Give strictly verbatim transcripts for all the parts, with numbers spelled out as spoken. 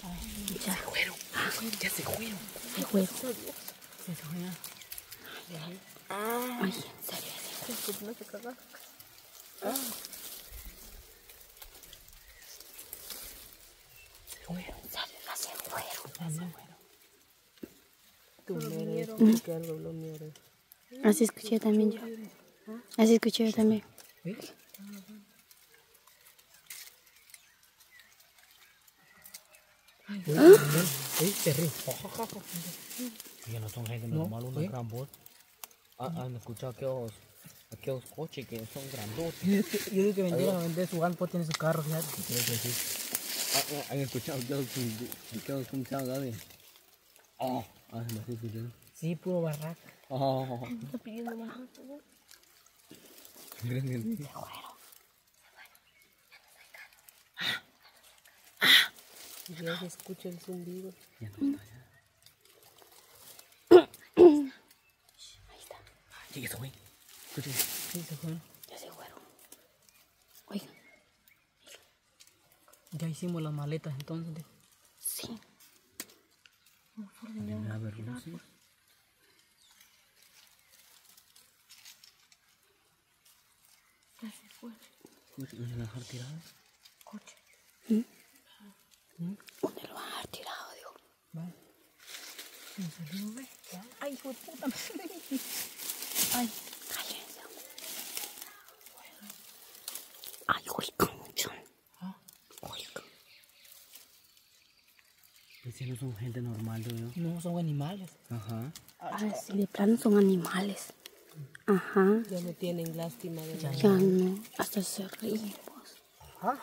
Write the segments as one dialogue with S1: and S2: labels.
S1: Ya.
S2: Se fueron. Ya se fueron.
S1: Se fueron.
S2: Se fueron.
S1: Ay, en serio, en serio.
S2: No se cagaron. Se fueron.
S1: En serio, ya se fueron.
S2: Ya se fueron. Tú me eres que algo lo mieres.
S1: Así escuché también yo. Así escuché yo también.
S2: ¿Sí? Sí, se ríe.
S3: Ya no son gente normal, una gran voz. Han escuchado aquellos, aquellos coches que son grandotes.
S2: Yo digo que vendieron a vender su alpo, tiene su carro, fíjate.
S3: Creo que sí. ¿Han escuchado aquellos, aquellos, cómo se llama, Gaby? Oh, ah, me estoy escuchando.
S2: Sí, puro barraca.
S3: Oh,
S2: Está pidiendo más alto.
S3: miren que sí.
S2: Ya se escucha el zumbido.
S3: Ya no está, ya.
S1: Ahí está.
S3: Sí, eso, güey. Escuchen.
S2: Sí, se fueron.
S1: Ya se fueron. Oigan.
S2: Ya hicimos las maletas entonces.
S1: Sí.
S3: A ver, Lucy.
S2: Ya se fueron.
S3: Escuchen, ¿no se van a dejar tiradas?
S2: Coche.
S1: ¿Dónde lo van a dejar tirado, digo?
S2: Vale. ¿Me salió, ve? Ay, hijo de puta. Ay.
S1: Cállense. Ay, oigan mucho.
S2: ¿Ah?
S1: Oigan.
S3: Pues no son gente normal, yo.
S2: No, son animales.
S3: Ajá.
S1: Ay, si de plano son animales. Ajá.
S2: Ya no tienen lástima de nada.
S1: Ya no. Hasta se ríen, pues.
S2: ¿Ah?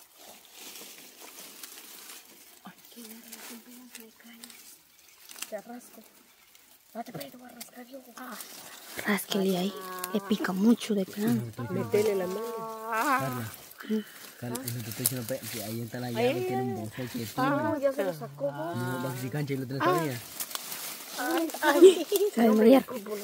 S2: Te rasco. No te puedo rascar yo. Ah.
S1: Rásquele ahí. Le pica mucho de plano.
S2: Metele la mano.
S3: Carla. Carla, eso te estoy diciendo, pe, que ahí está la llave, tiene un bolso que
S2: Ah, ya se lo sacó.
S3: no, va a si cancha y lo tenés todavía.
S2: Ay, ay.
S1: Se va a desmayar.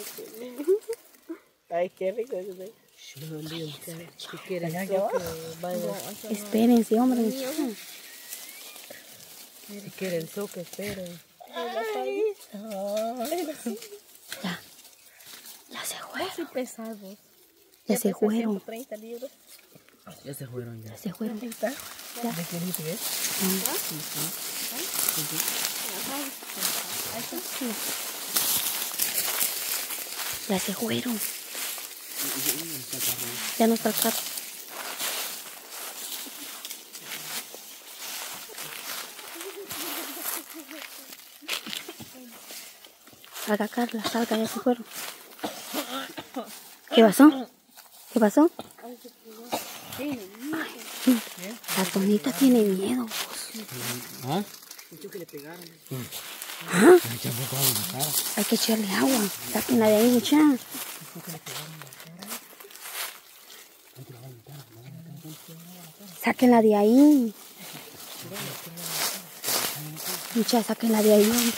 S2: Ay, qué rico eso. Si quieres que vaya.
S1: Espérense, hombre.
S2: Si quieren soque, esperen.
S1: Ya. Ya se fueron.
S2: Muy pesados.
S1: Ya se fueron.
S2: treinta libros.
S3: Ya se fueron ya.
S1: Ya se fueron.
S2: ¿De qué litro es?
S1: Ya se fueron. Ya no está el carro. Salga, Carla, salga, ya se fueron. ¿Qué pasó? ¿Qué pasó? Ay, la Tonita tiene miedo. Pues.
S3: ¿Ah?
S2: Mucho que le pegaron.
S1: ¿Ah?
S3: Me echan poco agua en la cara.
S1: Hay que echarle agua. Sáquenla de ahí, mucha. Sáquenla de ahí. Mucha, sáquenla de ahí.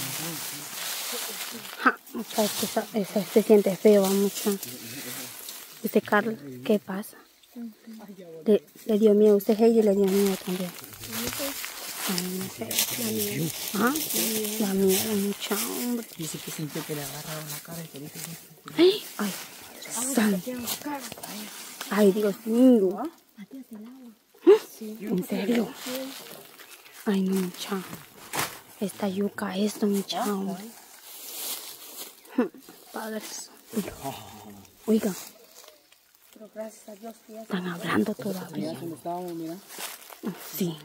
S1: Ja, mucha, es que esa- esa se siente feo, va, mucha. Dice Carla, ¿qué pasa? Le, le dio miedo. Usted, Heidi, le dio miedo también. Ay, no sé. ¿Ah? Da miedo, mucha, hombre.
S2: Dice que sintió que le agarraron la cara y que dice que...
S1: Ay, ay, Madre Santa. Ay, Dios mío. ¿En serio? Ay, no, mucha. Esta yuca, esto, mucha, hombre. Padre Santo. Oiga,
S2: Pero gracias a Dios que ya
S1: están hablando todavía.
S3: Ya como estábamos, mira.
S1: Sí.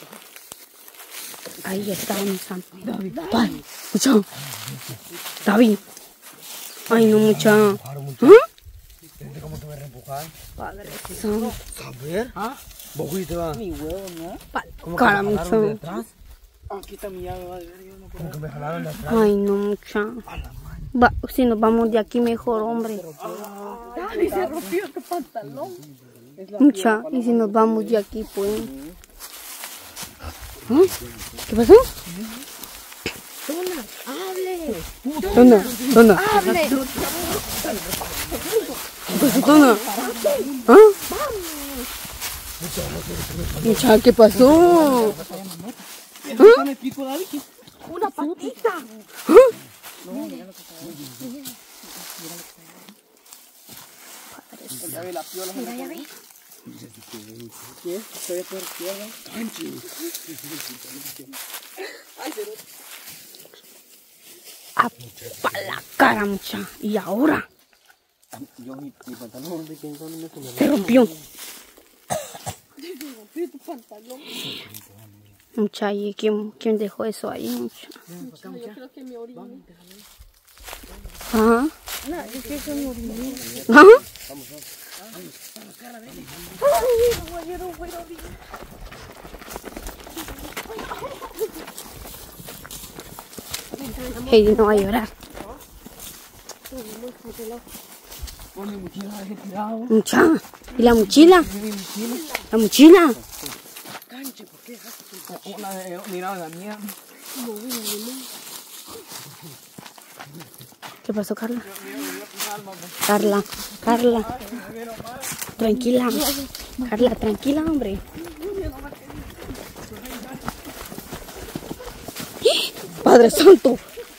S1: Ahí está mi santo. David, mucha. David. Ay, no, mucha.
S3: ¿Viste cómo te voy a reempujar?
S1: Padre Santo.
S3: A ver. ¿Ah? ¿Vos fuiste, va?
S2: mi huevo, ¿no?
S3: ¿Cómo que
S1: Cara,
S3: me
S1: mi
S3: jalaron de
S1: santo.
S3: atrás?
S2: Aquí está mi llave, va a ver, yo no
S3: ¿Cómo que me jalaron de atrás?
S1: Ay, no, mucha.
S3: A la mano.
S1: Va, si nos vamos de aquí mejor, hombre.
S2: Ay, se rompió tu pantalón.
S1: Mucha, y si nos vamos de aquí, pues. ¿Ah? ¿Qué pasó?
S2: ¡Hable!
S1: ¿Dónde? ¿Dónde?
S2: ¡Hable!
S1: ¿Qué pasó, Tona? ¿Ah? Mucha, ¿qué pasó? ¿Ah?
S3: me pico, David.
S2: Una patita.
S3: Ya ve la piola.
S2: Mira, ya ve.
S3: ¿Qué? Estoy por izquierda.
S1: ¡Apa la cara, mucha! ¿Y ahora?
S3: Yo mi, mi pantalón de quién son me
S1: Se rompió. Mucha, ¿y quién, quién dejó eso ahí, mucha?
S2: Yo creo que me oriné.
S1: Ajá.
S2: No, yo creo que me oriné.
S1: Ajá. Heidi no va a llorar.
S3: Pon mi mochila, deje tirado.
S1: Mucha. ¿Y la mochila?
S3: Mi mochila.
S1: ¿La mochila?
S3: Canche, ¿por qué dejaste tu Una de mira la mía.
S1: ¿Qué pasó, Carla? Carla, Carla. Tranquila. Carla, tranquila, hombre. Padre Santo.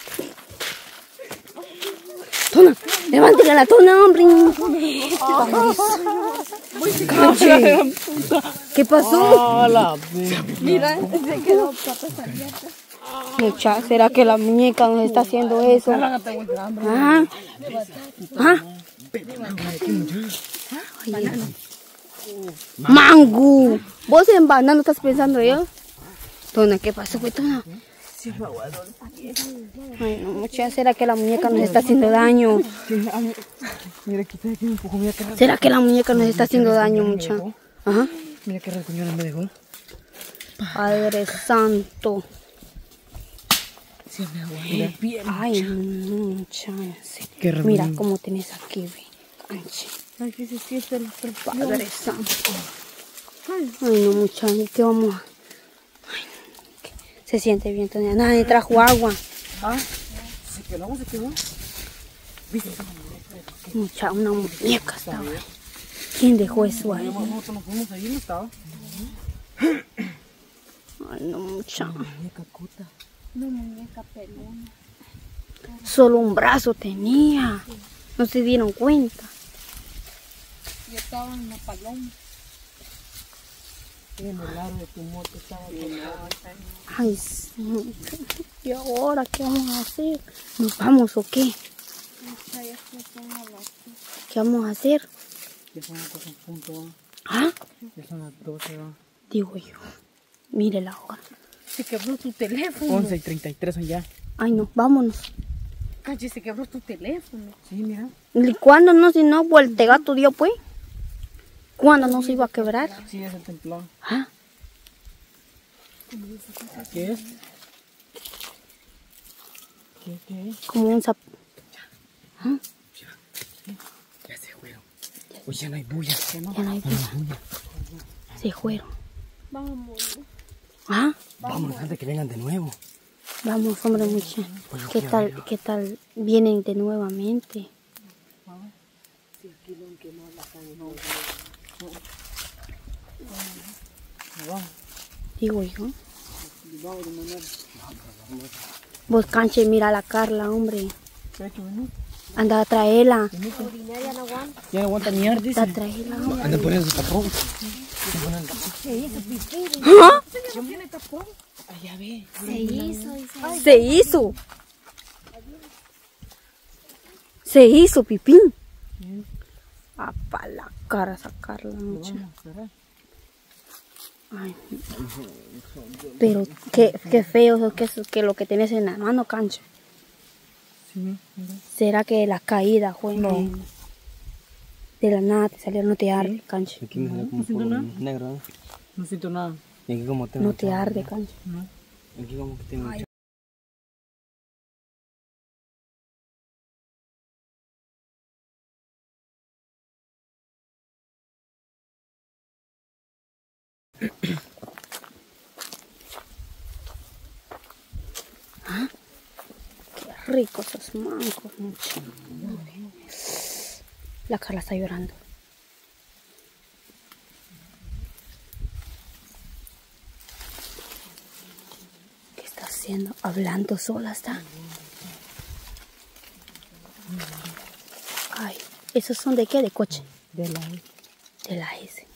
S1: Tona, levántela la tona, hombre. Canche. ¿Qué pasó?
S2: Mira, se quedó patas abiertas.
S1: Mucha, ¿será que la muñeca nos está haciendo eso? Ah, ah. Ay, mango. ¿Vos en banano estás pensando yo? Tona, ¿qué pasó, pues, Tona? Ay, no, mucha, ¿será que la muñeca nos está haciendo daño?
S3: Mira, quita aquí un poco, mira que
S1: ¿Será que la muñeca nos está haciendo daño, mucha? Ajá.
S3: Mira qué recuñona me dejó.
S1: Padre Santo.
S3: Sí, me aguanta. Bien.
S1: Ay, no, mucha.
S3: Qué
S1: Mira
S3: recuñón.
S1: cómo tenés aquí, ve. Canche.
S2: Ay, que se siente la presión.
S1: Padre Santo. Ay, no, mucha, ¿qué vamos a...? Ay, ¿qué? Se siente bien, Tonia. Nadie trajo agua.
S3: Ah, se quedó, se quedó. ¿Viste?
S1: Mucha, una muñeca estaba ahí. ¿Quién dejó eso ahí?
S3: Nosotros nos fuimos ahí, no estaba.
S1: Ay, no, mucha.
S3: Muñeca cota.
S2: Una muñeca pelona.
S1: Solo un brazo tenía. No se dieron cuenta.
S2: Yo estaba en la paloma.
S3: En el lado de tu moto estaba pelada.
S1: Ay, sí. ¿Y ahora qué vamos a hacer? ¿Nos vamos o qué? ¿Qué vamos a hacer?
S3: Ya son las cosas en punto.
S1: ¿Ah?
S3: Ya son las doce, va.
S1: Digo yo. Mire la hora.
S2: Se quebró tu teléfono.
S3: once y treinta y tres allá.
S1: Ay, no, vámonos.
S2: Calle, se quebró tu teléfono.
S3: Sí, mira.
S1: ¿Y cuándo no? Si no, vuelte gato dio, pues. ¿Cuándo no se iba a quebrar?
S3: Sí, es el templón.
S1: ¿Ah?
S3: ¿Qué es? ¿Qué, qué es?
S1: Como un zap... ¿Ah?
S3: Ya se fueron. Oye, ya no hay bulla.
S1: Ya no hay bulla. Se fueron.
S2: Vamos.
S1: ¿Ah?
S3: Vámonos antes que vengan de nuevo.
S1: Vamos, hombre, mucha.
S3: Pues yo
S1: ¿Qué
S3: quiero
S1: tal,
S3: verlo.
S1: qué tal vienen de nuevamente? Digo yo. Vos, Canche, mira a la Carla, hombre. Anda a traerla.
S3: Ya no aguanta mierda, dice.
S1: Anda a traerla, hombre.
S3: Anda poniendo su tapón.
S1: ¿Ah?
S3: Allá ve.
S1: Se hizo. Se hizo, Pipín. A pa' la cara sacarla, mucha. Ay, pero qué, qué feo que, que lo que tienes en la mano, Cancha.
S3: Sí, mira.
S1: ¿Será que la caída fue
S3: No.
S1: en- de la nada te salió? No te arde, Cancha.
S3: Aquí me sale como
S4: siento
S3: polvo
S4: nada.
S3: negro, ¿eh? No siento nada. Y aquí como tengo.
S1: No te arde, Cancha.
S3: No. Aquí como que tengo.
S1: Qué ricos esos mangos, mucha. La Carla está llorando. Qué haciendo? Hablando sola está. Ay, ¿esos son de qué? ¿De coche?
S2: De la
S1: De la S.